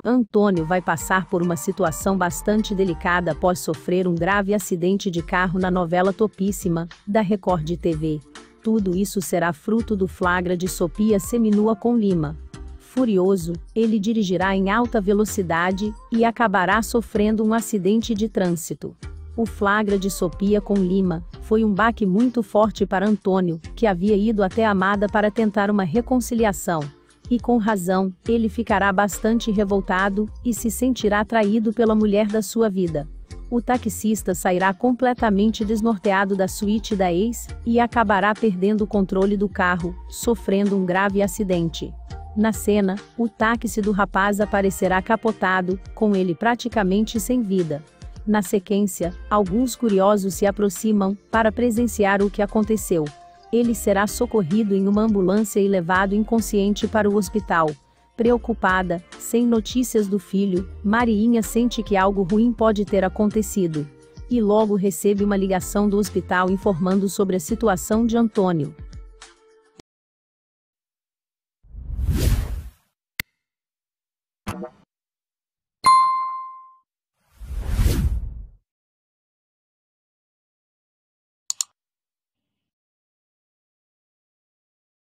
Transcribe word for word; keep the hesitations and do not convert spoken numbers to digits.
Antônio vai passar por uma situação bastante delicada após sofrer um grave acidente de carro na novela Topíssima, da Record T V. Tudo isso será fruto do flagra de Sophia seminua com Lima. Furioso, ele dirigirá em alta velocidade e acabará sofrendo um acidente de trânsito. O flagra de Sophia com Lima foi um baque muito forte para Antônio, que havia ido até a amada para tentar uma reconciliação. E com razão, ele ficará bastante revoltado e se sentirá traído pela mulher da sua vida. O taxista sairá completamente desnorteado da suíte da ex e acabará perdendo o controle do carro, sofrendo um grave acidente. Na cena, o táxi do rapaz aparecerá capotado, com ele praticamente sem vida. Na sequência, alguns curiosos se aproximam para presenciar o que aconteceu. Ele será socorrido em uma ambulância e levado inconsciente para o hospital. Preocupada, sem notícias do filho, Mariinha sente que algo ruim pode ter acontecido. E logo recebe uma ligação do hospital informando sobre a situação de Antônio.